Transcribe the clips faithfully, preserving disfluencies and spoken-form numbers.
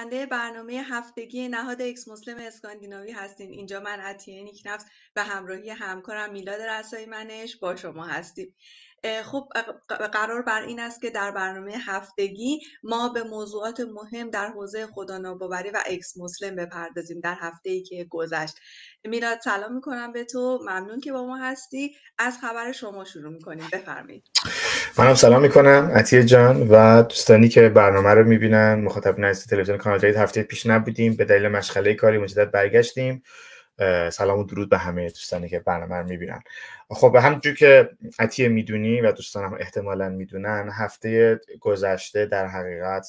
شنونده برنامه هفتگی نهاد اکس مسلم اسکاندیناوی هستین. اینجا من عطیه نیکنفس به همراهی همکارم میلاد رسایی منش با شما هستیم. خب قرار بر این است که در برنامه هفتگی ما به موضوعات مهم در حوزه خداناباوری و اکس مسلم بپردازیم در هفته‌ای که گذشت. میلاد سلام میکنم به تو، ممنون که با ما هستی. از خبر شما شروع میکنیم، بفرمایید. منم سلام میکنم عطیه جان و دوستانی که برنامه رو میبینن. مخاطبین عزیز تلویزیون کانال جدید، هفته پیش نبودیم به دلیل مشغله کاری، مجدد برگشتیم. سلام و درود به همه دوستانی که برنامه رو میبینن. خب همونجور که عطیه میدونی و دوستان هم احتمالاً میدونن، هفته گذشته در حقیقت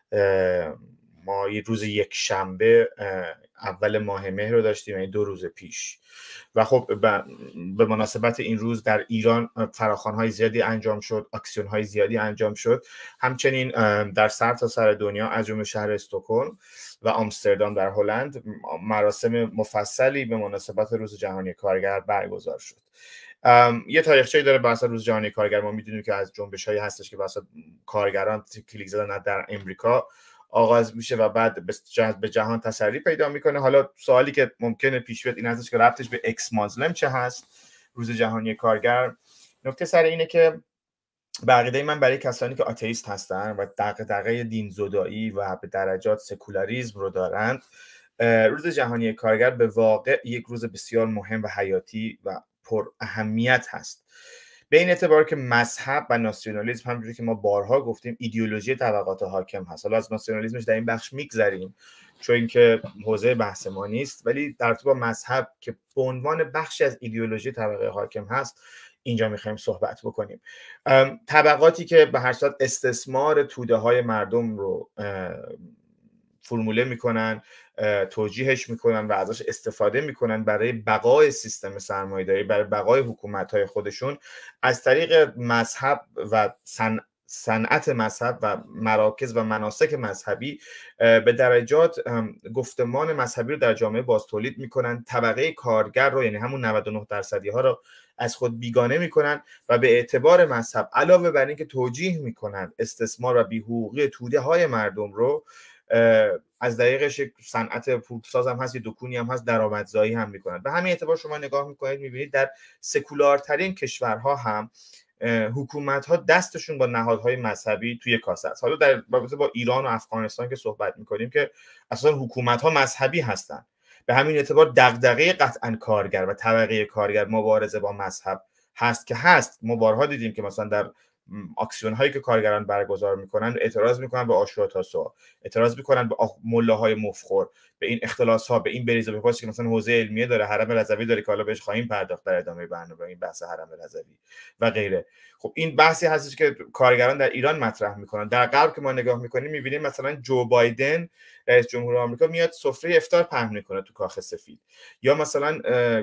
ما یه روز یک شنبه اول ماه مهر رو داشتیم، یعنی دو روز پیش. و خب به مناسبت این روز در ایران فراخوان‌های زیادی انجام شد، اکسیون‌های زیادی انجام شد. همچنین در سرتاسر دنیا از جمله شهر استکهلم و آمستردام در هلند مراسم مفصلی به مناسبت روز جهانی کارگر برگزار شد. یه تاریخچه‌ای داره بحث روز جهانی کارگر. ما می‌دونیم که از جنبش‌هایی هستش که بحث کارگران کلیک زدن در امریکا آغاز میشه و بعد به جهان تسری پیدا میکنه. حالا سوالی که ممکنه پیش بیاد این هستش که ربطش به اکس مسلم چه هست، روز جهانی کارگر؟ نکته سر اینه که به عقیده من برای کسانی که آتئیست هستن و دغدغه دین زدایی و به درجات سکولاریسم رو دارند، روز جهانی کارگر به واقع یک روز بسیار مهم و حیاتی و پر اهمیت هست. به این اعتبار که مذهب و ناسیونالیسم، همونجوری که ما بارها گفتیم، ایدئولوژی طبقات حاکم هست. حالا از ناسیونالیسمش در این بخش میگذریم چون اینکه حوزه بحث ما نیست، ولی در تو با مذهب که به عنوان بخشی از ایدئولوژی طبقه حاکم هست اینجا میخوایم صحبت بکنیم. طبقاتی که به هر صورت استثمار توده های مردم رو فرموله میکنن، توجیهش میکنن و ازش استفاده میکنن برای بقای سیستم سرمایه‌داری، برای بقای حکومت‌های خودشون، از طریق مذهب و سن صنعت مذهب و مراکز و مناسک مذهبی به درجات گفتمان مذهبی رو در جامعه باز تولید میکنن. طبقه کارگر رو، یعنی همون نود و نه درصدی ها رو از خود بیگانه میکنن و به اعتبار مذهب علاوه بر اینکه توجیه میکنن استثمار و بی‌حقوقی توده های مردم رو، از دقیقش یک صنعت پولساز هم هست، یه دکونی هم هست، درآمدزایی هم میکنن. به همین اعتبار شما نگاه میکنید میبینید در سکولارترین کشورها هم حکومت ها دستشون با نهادهای مذهبی توی کاسه است. حالا در رابطه با ایران و افغانستان که صحبت میکنیم که اصلا حکومت ها مذهبی هستن، به همین اعتبار دغدغه قطعا کارگر و طبقه کارگر مبارزه با مذهب هست که هست. ما بارها دیدیم که مثلا در اکسیون هایی که کارگران برگزار میکنن اعتراض میکنن به عاشورا تاسوعا، اعتراض میکنن به ملاهای مفخور، به این اختلاس ها، به این بریز و بپاسی که مثلا حوزه علمیه داره، حرم رضوی داره که حالا بهش خواهیم پرداخت در ادامه برنامه، این بحث حرم رضوی و غیره. خب این بحثی هستش که کارگران در ایران مطرح میکنن. در غرب که ما نگاه میکنیم میبینیم مثلا جو بایدن رئیس جمهور آمریکا میاد سفره افطار پهن میکنه تو کاخ سفید، یا مثلا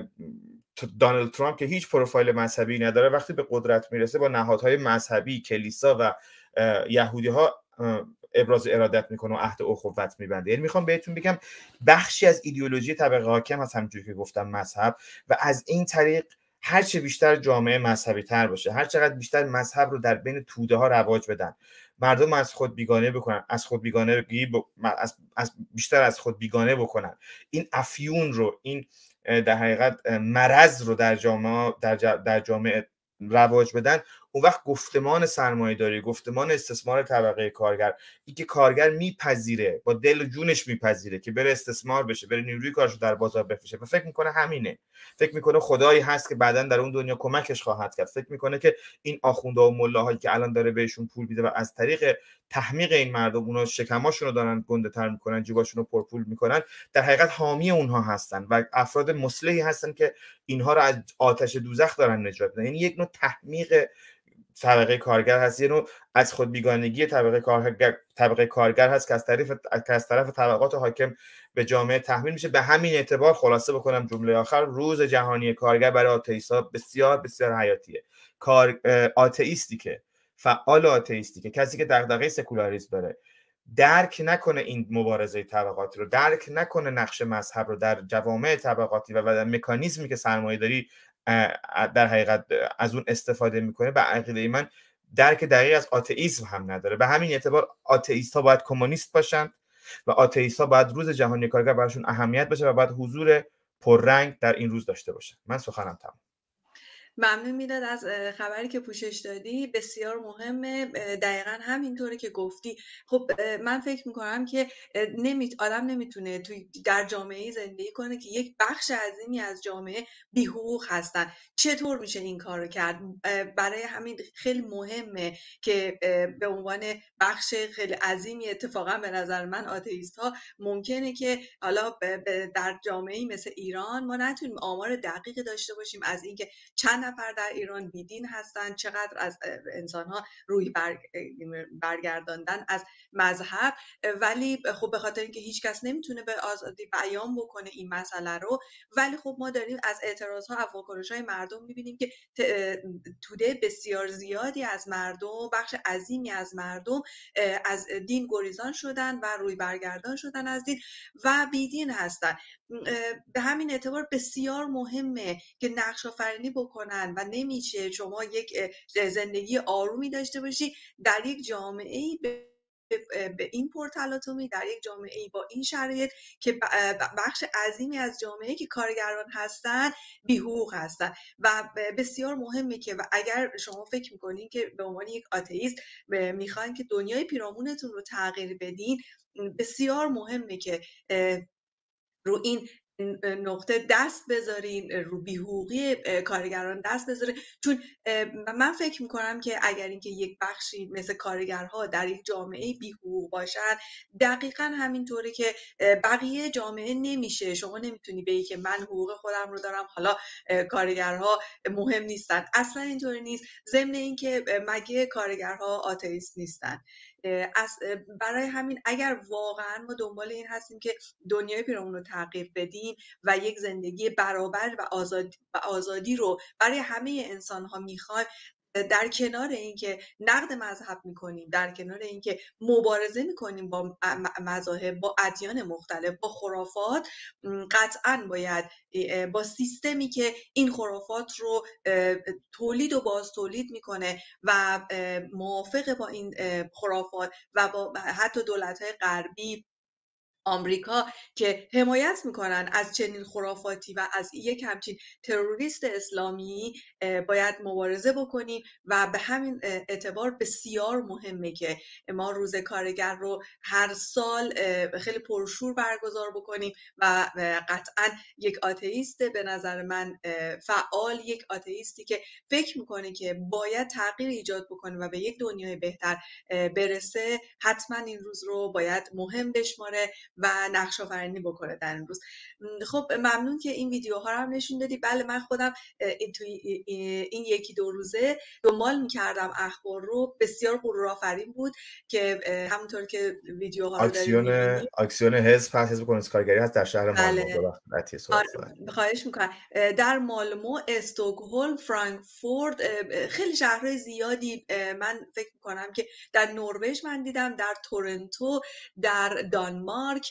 دونالد ترامپ که هیچ پروفایل مذهبی نداره وقتی به قدرت میرسه با نهادهای مذهبی، کلیسا و یهودی ها ابراز ارادت میکنه و عهد اخوت میبنده. یعنی میخوام بهتون بگم بخشی از ایدئولوژی طبقه حاکم هست، همونجوری که گفتم مذهب، و از این طریق هر چه بیشتر جامعه مذهبی تر باشه، هر چقدر بیشتر مذهب رو در بین توده ها رواج بدن، مردم از خود بیگانه بکنن، از خود بیگانه ب... از... از بیشتر از خود بیگانه بکنن، این افیون رو، این در حقیقت مرض رو در جامعه در, ج... در جامعه رواج بدن، اون وقت گفتمان سرمایه‌داری، گفتمان استثمار طبقه کارگر، این که کارگر میپذیره، با دل و جونش میپذیره که بره استثمار بشه، بره نیروی کارشو در بازار بفروشه و فکر میکنه همینه، فکر میکنه خدایی هست که بعداً در اون دنیا کمکش خواهد کرد، فکر میکنه که این آخوندها و ملاهایی که الان داره بهشون پول میده و از طریق تحمیق این مردم اونا شکماشون رو دارن گنده‌تر میکنن، جیباشون رو پرپول میکنن، در حقیقت حامی اونها هستن و افراد مصلحی هستن که اینها رو از آتش دوزخ دارن نجات میدن. یعنی یک نوع تحمیق طبقه کارگر هست، یه نوع از خود بیگانگی طبقه کارگر طبقه کارگر هست که از طرف که از طرف طبقات حاکم به جامعه تحمیل میشه. به همین اعتبار خلاصه بکنم جمله آخر، روز جهانی کارگر برای آتئیست‌ها بسیار بسیار حیاتیه. کار آتئیستی که فعال آتئیستی که کسی که دغدغه سکولاریسم داره درک نکنه این مبارزه طبقاتی رو، درک نکنه نقش مذهب رو در جوامع طبقاتی و در مکانیزمی که سرمایه‌داری در حقیقت از اون استفاده میکنه، به عقیده من درک دقیق از آتئیسم هم نداره. به همین اعتبار آتئیست ها باید کمونیست باشن و آتئیست‌ها باید روز جهانی کارگر براشون اهمیت بشه و باید حضور پررنگ در این روز داشته باشه. من سخنم تمام. ممنون میلاد از خبری که پوشش دادی، بسیار مهمه. دقیقا همینطوره که گفتی. خب من فکر میکنم که نمی... آدم نمیتونه توی در جامعه زندگی کنه که یک بخش عظیمی از جامعه بی حقوق هستن. چطور میشه این کار رو کرد؟ برای همین خیلی مهمه که به عنوان بخش خیلی عظیمی، اتفاقا به نظر من آتئیست ها ممکنه که حالا در جامعه مثل ایران ما نتونیم آمار دقیقی داشته باشیم از اینکه چند نفر در ایران بیدین هستن، چقدر از انسان‌ها روی برگرداندن از مذهب، ولی خب به خاطر اینکه هیچ کس نمیتونه به آزادی بیان بکنه این مسئله رو، ولی خب ما داریم از اعتراض‌ها و واکنش‌های مردم می‌بینیم که توده بسیار زیادی از مردم، بخش عظیمی از مردم از دین گریزان شدن و روی برگردان شدن از دین و بیدین هستن. به همین اعتبار بسیار مهمه که نقش آفرینی بکنن و نمیشه شما یک زندگی آرومی داشته باشی در یک جامعه‌ای به این پرتلاطمی، در یک جامعه‌ای با این شرایط که بخش عظیمی از جامعه که کارگران هستن بی حقوق هستن. و بسیار مهمه که و اگر شما فکر میکنین که به عنوان یک آتئیست میخواین که دنیای پیرامونتون رو تغییر بدین، بسیار مهمه که رو این نقطه دست بذارین، رو بی‌حقوقی کارگران دست بذارین، چون من فکر میکنم که اگر اینکه یک بخشی مثل کارگرها در یک جامعه بی‌حقوق باشن، دقیقاً همینطوره که بقیه جامعه نمیشه. شما نمیتونی بگی که من حقوق خودم رو دارم، حالا کارگرها مهم نیستن. اصلا اینطوری نیست. ضمن اینکه مگه کارگرها آتئیست نیستن؟ برای همین اگر واقعا ما دنبال این هستیم که دنیای پیرامون رو تغییر بدیم و یک زندگی برابر و آزادی, و آزادی رو برای همه انسان ها میخوایم، در کنار اینکه نقد مذهب میکنیم، در کنار اینکه مبارزه میکنیم با مذاهب، با ادیان مختلف، با خرافات، قطعاً باید با سیستمی که این خرافات رو تولید و باز تولید میکنه و موافق با این خرافات و با حتی دولت‌های غربی، آمریکا که حمایت میکنن از چنین خرافاتی و از یک همچین تروریست اسلامی، باید مبارزه بکنیم. و به همین اعتبار بسیار مهمه که ما روز کارگر رو هر سال خیلی پرشور برگزار بکنیم و قطعا یک آتئیست به نظر من فعال، یک آتئیستی که فکر میکنه که باید تغییر ایجاد بکنه و به یک دنیای بهتر برسه، حتما این روز رو باید مهم بشماره و نقش آفرینی بکنه در این روز. خب ممنون که این ویدیوها رو هم نشون دادی. بله من خودم توی این یکی دو روزه دنبال میکردم اخبار رو، بسیار غرورآفرین بود که همونطور که ویدیوها رو داریم میبینیم اکسیون حزب هست، حزب کمونیست کارگری هست در شهر مالمو. بله. خواهش میکنم. در مالمو، استکهلم، فرانکفورت، خیلی شهرهای زیادی، من فکر میکنم که در نروژ من دیدم، در تورنتو، در دانمارک،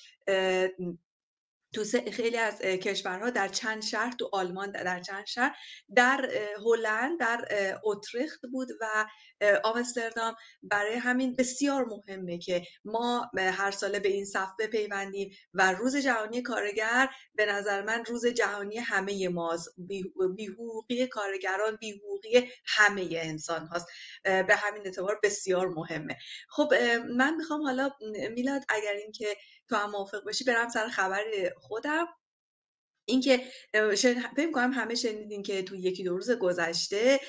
تو خیلی از کشورها، در چند شهر، تو آلمان در چند شهر، در هلند، در اتریخت بود و آمستردام. برای همین بسیار مهمه که ما هر ساله به این صف بپیوندیم و روز جهانی کارگر به نظر من روز جهانی همه ماست. بی‌حقوقی کارگران بی‌حقوقی همه انسان هاست. به همین اعتبار بسیار مهمه. خب من میخوام حالا میلاد اگر این که تو هم موافق باشی برم سر خبر خودم. این که فکر کنم همه شنیدین که تو یکی دو روز گذشته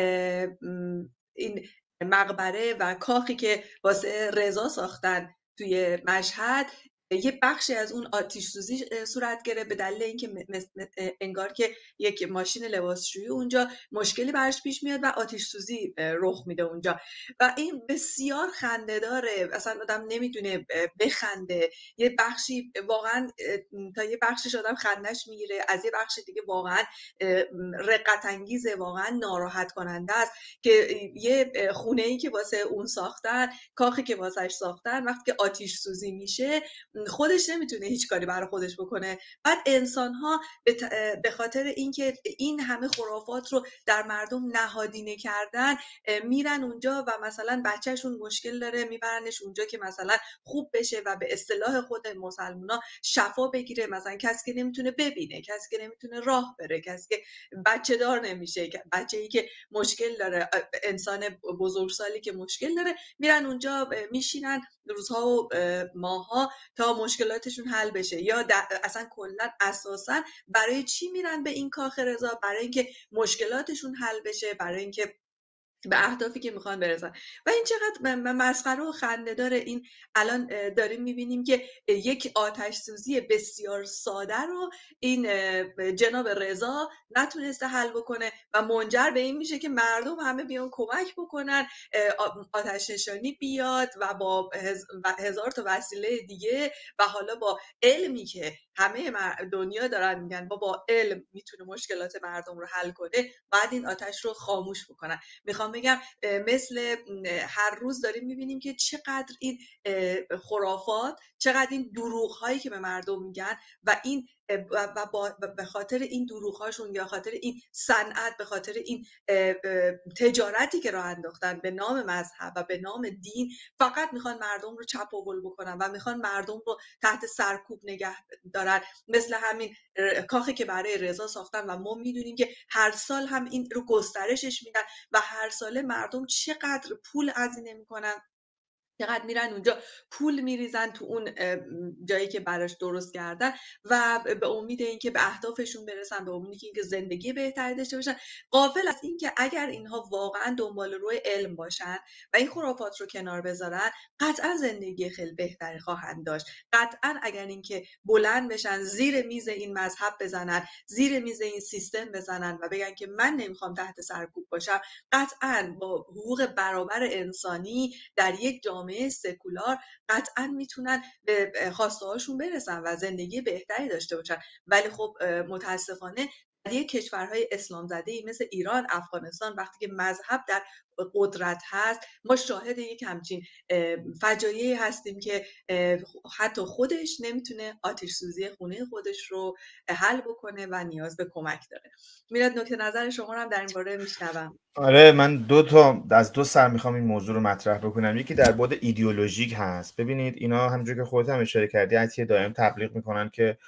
این مقبره و کاخی که واسه رضا ساختن توی مشهد، یه بخشی از اون آتش سوزی صورت گرفت به دلیل اینکه انگار که یک ماشین لباسشویی اونجا مشکلی براش پیش میاد و آتش سوزی رخ میده اونجا و این بسیار خنده داره. اصلا آدم نمیدونه بخنده. یه بخشی واقعا تا یه بخشش آدم خندش میگیره، از یه بخش دیگه واقعا رقت انگیزه، واقعا ناراحت کننده است که یه خونه ای که واسه اون ساختن، کاخی که واسش ساختن، وقتی که آتش سوزی میشه خودش نمیتونه هیچ کاری برای خودش بکنه. بعد انسان ها به خاطر اینکه این همه خرافات رو در مردم نهادینه کردن میرن اونجا و مثلا بچهشون مشکل داره میبرنش اونجا که مثلا خوب بشه و به اصطلاح خود مسلمونا شفا بگیره. مثلا کسی که نمیتونه ببینه، کسی که نمیتونه راه بره، کسی که بچه دار نمیشه، بچه‌ای که مشکل داره، انسان بزرگسالی که مشکل داره، میرن اونجا میشینن روزها و ماها تا مشکلاتشون حل بشه. یا اصلا کلا اساسا برای چی میرن به این کاخ رضا؟ برای اینکه مشکلاتشون حل بشه، برای اینکه به اهدافی که میخوان برسن. و این چقدر مسخره و خنده داره. این الان داریم میبینیم که یک آتش سوزی بسیار ساده رو این جناب رضا نتونسته حل بکنه و منجر به این میشه که مردم همه بیان کمک بکنن، آتش نشانی بیاد و با هزار تا وسیله دیگه و حالا با علمی که همه دنیا دارن میگن با با علم میتونه مشکلات مردم رو حل کنه، بعد این آتش رو خاموش بکنن. میخوام بگم مثل هر روز داریم میبینیم که چقدر این خرافات، چقدر این دروغ هایی که به مردم میگن و این و به خاطر این دروغ هاشون یا خاطر این صنعت، به خاطر این تجارتی که راه انداختن به نام مذهب و به نام دین، فقط میخوان مردم رو چپ و ول بکنن و میخوان مردم رو تحت سرکوب نگه دارن. مثل همین کاخی که برای رضا ساختن و ما میدونیم که هر سال هم این رو گسترشش میدن و هر ساله مردم چقدر پول هزینه میکنن، چقدر میرن اونجا پول میریزن تو اون جایی که براش درست کردن و به امید اینکه به اهدافشون برسن، به امید اینکه زندگی بهتری داشته باشن، غافل از اینکه اگر اینها واقعا دنبال روی علم باشن و این خرافات رو کنار بذارن، قطعا زندگی خیلی بهتری خواهند داشت. قطعا اگر اینکه بلند بشن، زیر میز این مذهب بزنن، زیر میز این سیستم بزنن و بگن که من نمیخوام تحت سرکوب باشم، قطعا با حقوق برابر انسانی در یک جامعه سکولار قطعا میتونن به خواسته هاشون برسن و زندگی بهتری داشته باشن. ولی خب متاسفانه در یک کشورهای اسلام زده مثل ایران، افغانستان، وقتی که مذهب در قدرت هست، ما شاهد یک همچین فجایعی هستیم که حتی خودش نمیتونه آتش سوزی خونه خودش رو حل بکنه و نیاز به کمک داره. میلاد، نکته نظر شما رو هم در این باره میشنوم. آره، من دو تا از دو سر میخوام این موضوع رو مطرح بکنم. یکی در بعد ایدئولوژیک هست. ببینید اینا همونجوری که خودت هم اشاره کردی، عطیه دائم تبلیغ میکنن که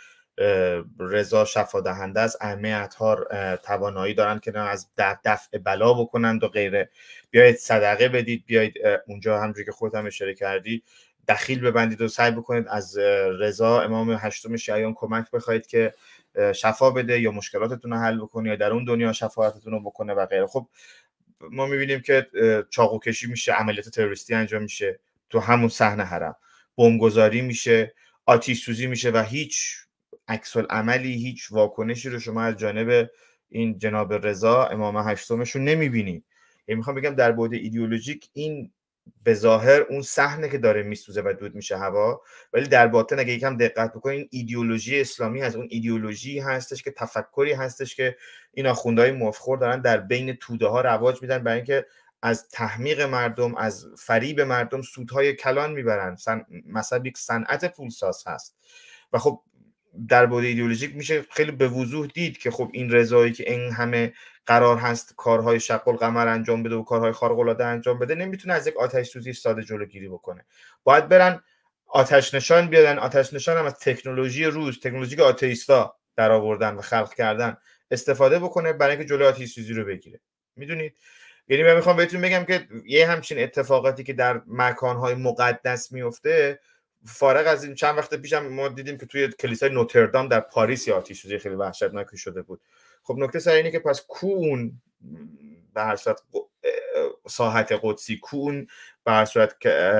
رضا شفا دهنده است، ائمه اطهار توانایی دارن که از دفع بلا بکنند و غیره. بیایید صدقه بدید، بیایید اونجا همونجوری که خودت هم اشاره کردی دخیل ببندید و سعی بکنید از رضا امام هشتم شیعیان کمک بخواید که شفا بده یا مشکلاتتون رو حل بکنه یا در اون دنیا شفاعتتون رو بکنه و غیره. خب ما میبینیم که چاقو کشی میشه، عملیات تروریستی انجام میشه تو همون صحن حرم، بمبگذاری میشه، آتش سوزی میشه و هیچ عکس العملی، هیچ واکنشی رو شما از جانب این جناب رضا امام هشتمشون نمیبینید. یعنی میخوام بگم در بعد ایدئولوژیک این به ظاهر اون صحنه که داره میسوزه و دود میشه هوا، ولی در باطن اگه یکم دقت بکنین ایدئولوژی اسلامی هست. اون ایدئولوژی هستش که تفکری هستش که این آخوندهای مفخور دارن در بین توده ها رواج میدن برای اینکه از تحمیق مردم، از فریب مردم سودهای کلان میبرن. سن... مثلا یک صنعت پولساز هست و خب در بعد ایدئولوژیک میشه خیلی به وضوح دید که خب این رضایی که این همه قرار هست کارهای شق القمر انجام بده و کارهای خارق العاده انجام بده، نمیتونه از یک آتش سوزی ساده جلوگیری بکنه. باید برن آتش نشان بیارن. آتش نشان هم از تکنولوژی روز، تکنولوژی که آتئیستا در آوردن و خلق کردن استفاده بکنه برای اینکه جلوی آتش سوزی رو بگیره. میدونید، یعنی من میخوام بهتون بگم که یه همچین اتفاقاتی که در مکانهای مقدس میفته، فارغ از این چند وقت پیشم ما دیدیم که توی کلیسای نوتردام در پاریس آتش سوزی خیلی وحشتناکی شده بود. خب نکته سر اینه که پس کون به هر صورت ساحت قدسی، کون به هر صورت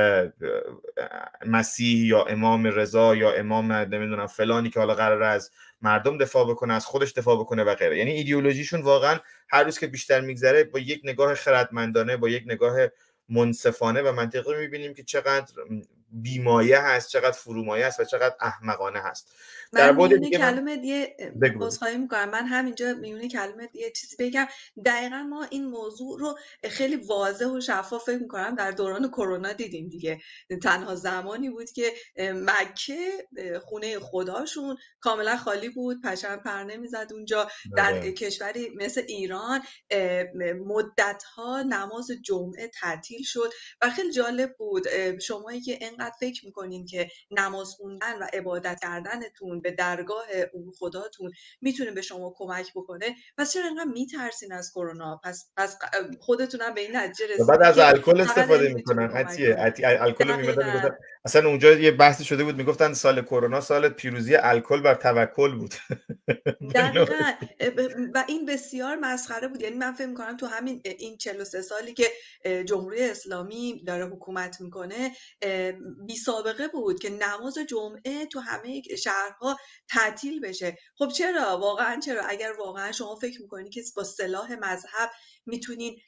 مسیح یا امام رضا یا امام نمیدونم فلانی که حالا قراره از مردم دفاع بکنه، از خودش دفاع بکنه و غیره. یعنی ایدئولوژیشون واقعا هر روز که بیشتر میگذره با یک نگاه خردمندانه، با یک نگاه منصفانه و منطقی میبینیم که چقدر بیمایه هست، چقدر فرومایه است و چقدر احمقانه هست. من میونه کلمه دیگه عذرخواهی میکنم، من همینجا میونه کلمه دیگه چیزی بگم. دقیقا ما این موضوع رو خیلی واضح و شفاف فکر میکنم در دوران کرونا دیدیم دیگه. تنها زمانی بود که مکه خونه خداشون کاملا خالی بود، پشم پر نمیزد اونجا. در کشوری مثل ایران مدتها نماز جمعه تعطیل شد و خیلی جالب بود شمایی که اینقدر فکر میکنین که نماز خوندن و عبادت کردنتون به درگاه اون خداتون میتونه به شما کمک بکنه، پس چرا اینقدر میترسین از کرونا؟ پس پس خودتون هم به این نتیجه رسیدین بعد از که الکل استفاده میکنن. عطیه الکل میمدن میگفتن اصلا اونجا یه بحثی شده بود، میگفتن سال کرونا سال پیروزی الکل بر توکل بود. دقیقاً. و این بسیار مسخره بود. یعنی من فکر می‌کنم تو همین این چهل و سه سالی که جمهوری اسلامی داره حکومت میکنه بی سابقه بود که نماز جمعه تو همه شهرها تعطیل بشه. خب چرا؟ واقعا چرا؟ اگر واقعا شما فکر میکنید که با سلاح مذهب میتونین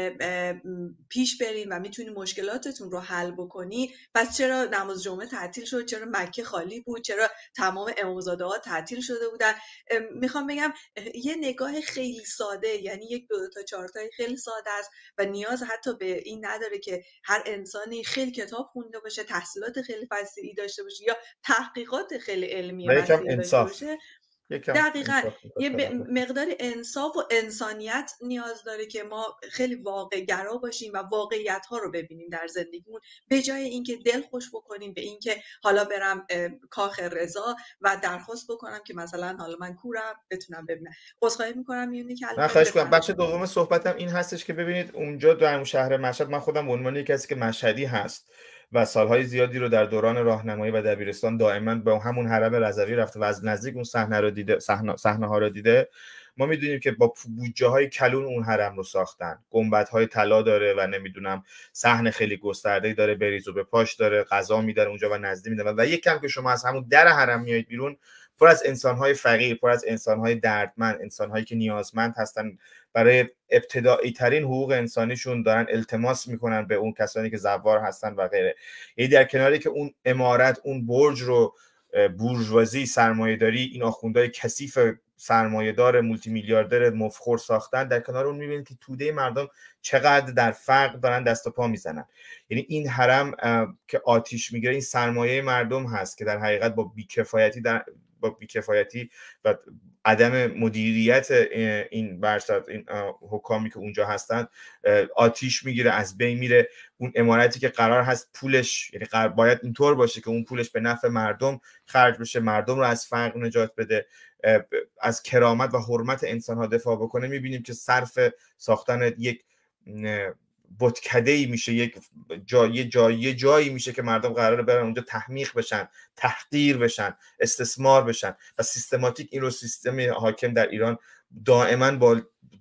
پیش برین و میتونین مشکلاتتون رو حل بکنی، پس چرا نماز جمعه تعطیل شد؟ چرا مکه خالی بود؟ چرا تمام امامزاده ها تعطیل شده بودن؟ میخوام بگم یه نگاه خیلی ساده، یعنی یک دو, دو تا چهار تای خیلی ساده است و نیاز حتی به این نداره که هر انسانی خیلی کتاب خونده باشه، تحصیلات خیلی وسیعی داشته باشه یا تحقیقات خیلی علمی وسیعی داشته باشه. دقیقاً یه مقدار انصاف و انسانیت نیاز داره که ما خیلی واقع گرا باشیم و واقعیت ها رو ببینیم در زندگیمون، به جای اینکه دل خوش بکنیم به اینکه حالا برم کاخ رضا و درخواست بکنم که مثلا حالا من کورم بتونم ببینم. عذرخواهی میکنم میونی کلمه. من خواهش میکنم. بخش دوم صحبتم این هستش که ببینید اونجا در شهر مشهد، من خودم به عنوان کسی که مشهدی هست و سالهای زیادی رو در دوران راهنمایی و دبیرستان دائما به همون حرم رضوی رفته و از نزدیک اون صحنه رو دیده، صحنه صحنه ها رو دیده، ما میدونیم که با بودجه های کلون اون حرم رو ساختن. گنبد های طلا داره و نمیدونم صحن خیلی گسترده‌ای داره، بریز و به پاش داره، غذا میدن اونجا و نزدیک میدن و یک کم که شما از همون در حرم میایید بیرون، پر از انسان‌های فقیر، پر از انسان‌های دردمند، انسان‌هایی که نیازمند هستن، برای ابتدایی ترین حقوق انسانیشون دارن التماس میکنن به اون کسانی که زوار هستن و غیره. یعنی در کناری که اون عمارت، اون برج رو بورژوازی، سرمایه‌داری، این آخوندهای کثیف سرمایه‌دار مولتی میلیاردر مفخور ساختن، در کنار اون میبینید که توده مردم چقدر در فقر دارن دست و پا میزنن. یعنی این حرم که آتیش میگیره، این سرمایه مردم هست که در حقیقت با بیکفایتی در با بیکفایتی و عدم مدیریت این برصد این حکامی که اونجا هستند آتیش میگیره، از بین میره. اون عمارتی که قرار هست پولش، یعنی باید اینطور باشه که اون پولش به نفع مردم خرج بشه، مردم رو از فقر نجات بده، از کرامت و حرمت انسان ها دفاع بکنه، میبینیم که صرف ساختن یک بتکده‌ای میشه، یک جای جای جایی میشه که مردم قراره برن اونجا تحمیق بشن، تحقیر بشن، استثمار بشن و سیستماتیک این رو سیستم حاکم در ایران دائما با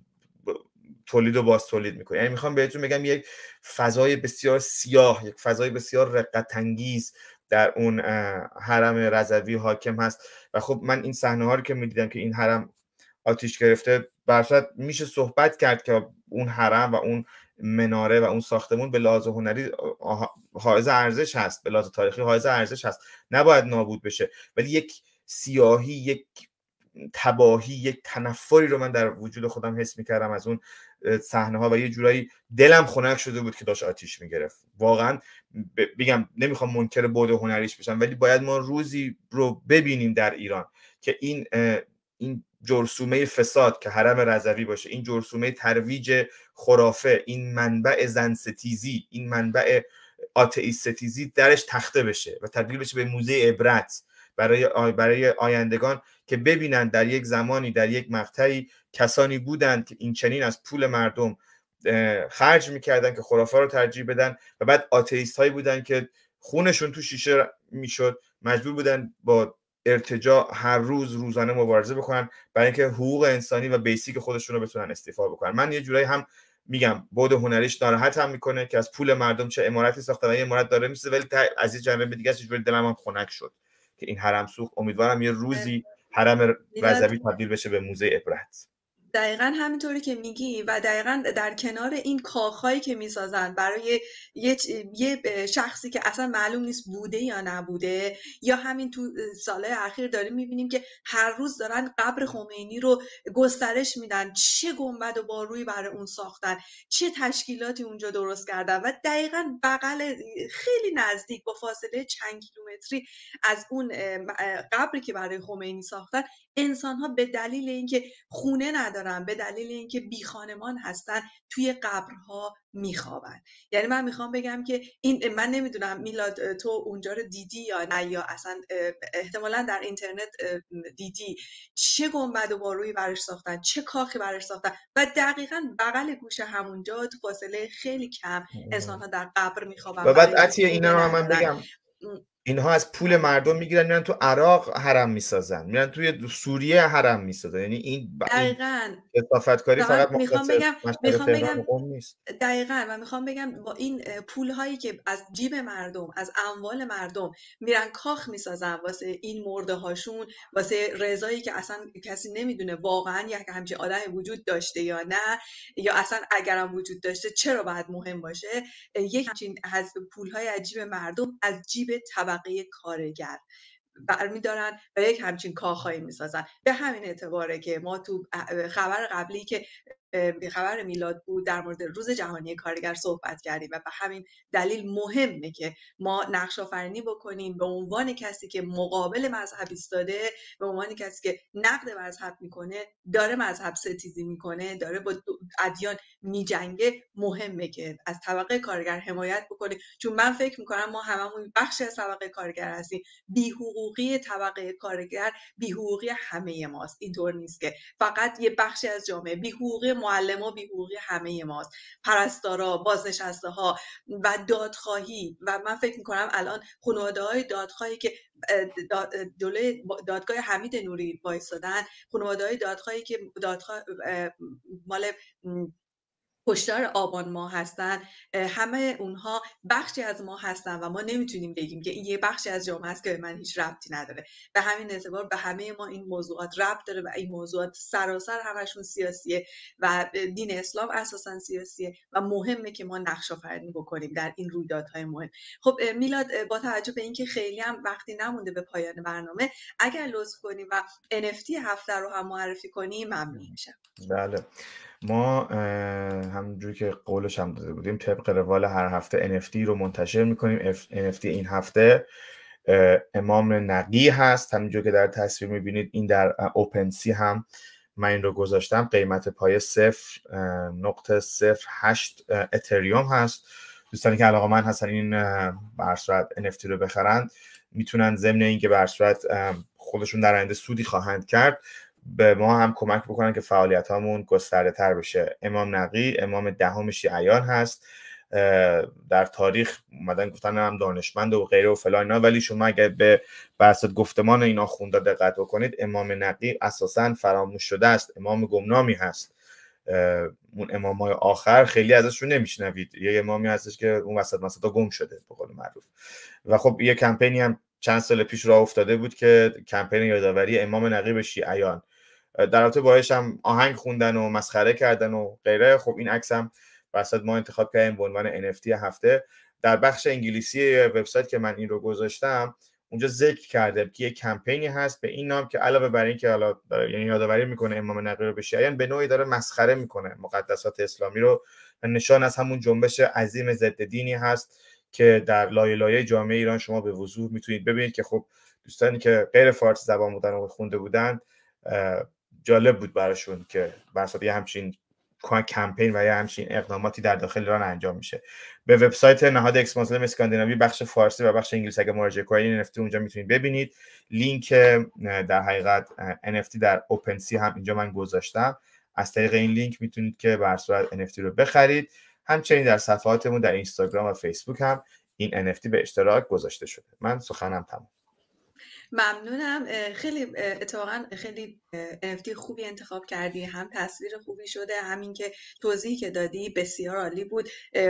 تولید و باز تولید میکنه. یعنی میخوام بهتون بگم یک فضای بسیار سیاه، یک فضای بسیار رقت انگیز در اون حرم رضوی حاکم هست و خب من این صحنه ها رو که میدیدم که این حرم آتیش گرفته، برصد میشه صحبت کرد که اون حرم و اون مناره و اون ساختمون به لحاظ هنری حائز ارزش هست، به لحاظ تاریخی حائز ارزش هست، نباید نابود بشه. ولی یک سیاهی، یک تباهی، یک تنفری رو من در وجود خودم حس میکردم از اون صحنه ها و یه جورایی دلم خنک شده بود که داشت آتیش میگرفت. واقعا بگم نمیخوام منکر بعد هنریش بشم، ولی باید ما روزی رو ببینیم در ایران که این این جرثومه فساد که حرم رضوی باشه، این جرثومه ترویج خرافه، این منبع زن ستیزی، این منبع آتئیست ستیزی درش تخته بشه و تبدیل بشه به موزه عبرت برای آی برای آیندگان که ببینن در یک زمانی، در یک مقطعی کسانی بودند که این چنین از پول مردم خرج میکردن که خرافه رو ترجیح بدن و بعد آتئیست هایی بودن که خونشون تو شیشه میشد، مجبور بودن با ارتجاع هر روز روزانه مبارزه بکنن برای اینکه حقوق انسانی و بیسیک خودشون رو بتونن استیفا بکنن. من یه جورایی هم میگم بعد هنریش ناراحت هم میکنه که از پول مردم چه عمارتی ساختن و یه عمارت داره میسه، ولی از یه جنبه دیگه چه جوری دلم هم خنک شد که این حرم سوخت. امیدوارم یه روزی حرم رضوی تبدیل بشه به موزه عبرت. دقیقا همینطوری که میگی و دقیقا در کنار این کاخهایی که میسازن برای یه یه شخصی که اصلا معلوم نیست بوده یا نبوده، یا همین تو سالهای اخیر داریم میبینیم که هر روز دارن قبر خمینی رو گسترش میدن، چه گنبد و بارویی برای اون ساختن، چه تشکیلاتی اونجا درست کردن و دقیقا بغل خیلی نزدیک با فاصله چند کیلومتری از اون قبری که برای خمینی ساختن، انسان ها به دلیل اینکه خونه ندارن، به دلیل اینکه بی خانمان هستن، توی قبرها میخوابن. یعنی من میخوام بگم که این، من نمیدونم میلاد تو اونجا رو دیدی یا نه، یا اصلا احتمالا در اینترنت دیدی چه گنبد و بارویی برش ساختن، چه کاخی برش ساختن و دقیقاً بغل گوش همونجا تو فاصله خیلی کم انسان ها در قبر میخوابن. و بعد عطیه اینا من بگم اینها از پول مردم میگیرن میرن تو عراق حرم میسازن، میرن توی سوریه حرم میسازن. یعنی این دقیقاً کثافتکاری فقط میخوام بگم میخوام بگم نیست. دقیقاً و میخوام بگم با این پول هایی که از جیب مردم، از اموال مردم میرن کاخ میسازن واسه این مرده هاشون، واسه رضایی که اصلا کسی نمیدونه واقعا یک همچین آدمی وجود داشته یا نه، یا اصلا اگرم وجود داشته چرا باید مهم باشه. یک همچین از پول های از جیب مردم، از جیب طبقه کارگر برمیدارن و یک همچین کاخهایی میسازن. به همین اعتباره که ما تو خبر قبلی که خبر میلاد بود در مورد روز جهانی کارگر صحبت کردیم و به همین دلیل مهمه که ما نقش آفرینی بکنیم به عنوان کسی که مقابل مذهب ایستاده، به عنوان کسی که نقد مذهب میکنه، داره مذهب ستیزی میکنه، داره با ادیان میجنگه. مهمه که از طبقه کارگر حمایت بکنه، چون من فکر میکنم ما هممون بخشی از طبقه کارگر هستیم. بی‌حقوقی طبقه کارگر بی‌حقوقی همه ماست. اینطور نیست که فقط یه بخشی از جامعه. بی‌حقوقی معلما بی‌حقوقی همه ماست، پرستارا، بازنشسته ها و دادخواهی. و من فکر میکنم الان خانواده‌های دادخواهی که دوله دادگاه حمید نوری وایسادن، خانواده‌های دادخواهی که دادخواه مال کشتار آبان ماه هستن، همه اونها بخشی از ما هستن و ما نمیتونیم بگیم که این یه بخشی از جامعه است که به من هیچ ربطی نداره. به همین اعتبار به همه ما این موضوعات ربط داره و این موضوعات سراسر همشون سیاسیه و دین اسلام اساسا سیاسیه و مهمه که ما نقش آفرینی بکنیم در این رویدادهای مهم. خب میلاد، با توجه به اینکه خیلی هم وقتی نمونده به پایان برنامه، اگر لطف کنی و ان اف تی هفته رو هم معرفی کنی ممنون میشم. بله، ما همونجوری که قولش هم داده بودیم طبق روال هر هفته ان اف تی رو منتشر میکنیم. ان اف تی این هفته امام نقی هست، همونجوری که در تصویر میبینید. این در اوپن سی هم من این رو گذاشتم. قیمت پایه صفر نقطه صفر هشت اتریوم هست. دوستانی که علاقه‌مند هستن این به هر صورت ان اف تی رو بخرن، میتونن ضمن اینکه به هر صورت خودشون در آینده سودی خواهند کرد، به ما هم کمک بکنن که فعالیت هامون گسترده تر بشه. امام نقی امام دهم شیعیان هست. در تاریخ اومدن گفتن هم دانشمند و غیره و فلان اینا، ولی شما اگه به بحث گفتمان اینا خونده دقت بکنید، امام نقی اساسا فراموش شده است، امام گمنامی هست. اون امامای آخر خیلی ازشون نمیشنوید. یه امامی هستش که اون وسط مسطا گم شده به قول معروف. و خب یه کمپینی هم چند سال پیش راه افتاده بود که کمپین یادآوری امام نقی به شیعیان، در رابطه باهاش هم آهنگ خوندن و مسخره کردن و غیره. خب این عکس هم واسه ما انتخاب کردیم به عنوان ان اف تی هفته. در بخش انگلیسی وبسایت که من این رو گذاشتم، اونجا ذکر کرده که یک کمپینی هست به این نام که علاوه بر این که حالا یعنی یادآوری میکنه امام نقی رو به شیعیان، به نوعی داره مسخره میکنه مقدسات اسلامی رو. نشان از همون جنبش عظیم ضد دینی هست که در لایه لایه جامعه ایران شما به وضوح میتونید ببینید که خب دوستانی که غیر فارسی زبان بودن و خونده بودن، جالب بود براشون که برای یه همچین کمپین و یه همچین اقداماتی در داخل ایران انجام میشه. به وبسایت نهاد اکس مسلم اسکاندیناوی بخش فارسی و بخش انگلیسی اگه مراجعه کنید ان اف تی اونجا میتونید ببینید. لینک در حقیقت ان اف تی در اوپن سی هم اینجا من گذاشتم. از طریق این لینک میتونید که به هر صورت ان اف تی رو بخرید. همچنین در صفحاتمون در اینستاگرام و فیسبوک هم این ان اف تی به اشتراک گذاشته شده. من سخنم تمام. ممنونم. خیلی اتفاقا خیلی ان اف تی خوبی انتخاب کردی، هم تصویر خوبی شده، همین که توضیحی که دادی بسیار عالی بود.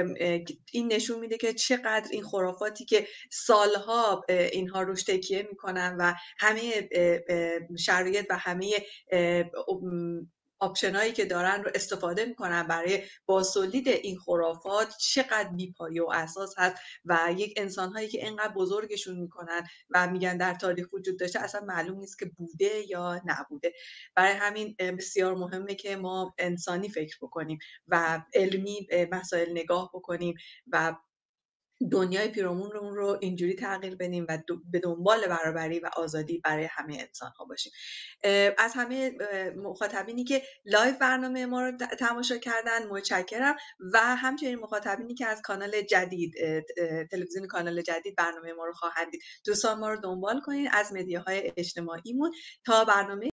این نشون میده که چقدر این خرافاتی که سالها اینها روش تکیه میکنن و همه شرایط و همه آپشنایی که دارن رو استفاده میکنن برای بازتولید این خرافات چقدر بی‌پایه و اساس هست و یک انسان‌هایی که اینقدر بزرگشون میکنن و میگن در تاریخ وجود داشته اصلا معلوم نیست که بوده یا نبوده. برای همین بسیار مهمه که ما انسانی فکر بکنیم و علمی مسائل نگاه بکنیم و دنیای پیرامون رو, رو اینجوری تغییر بدیم و به دنبال برابری و آزادی برای همه انسان ها باشیم. از همه مخاطبینی که لایو برنامه ما رو تماشا کردن متشکرم و همچنین مخاطبینی که از کانال جدید تلویزیون کانال جدید برنامه ما رو خواهند دید. دوستان ما رو دنبال کنین از مدیاهای اجتماعیمون تا برنامه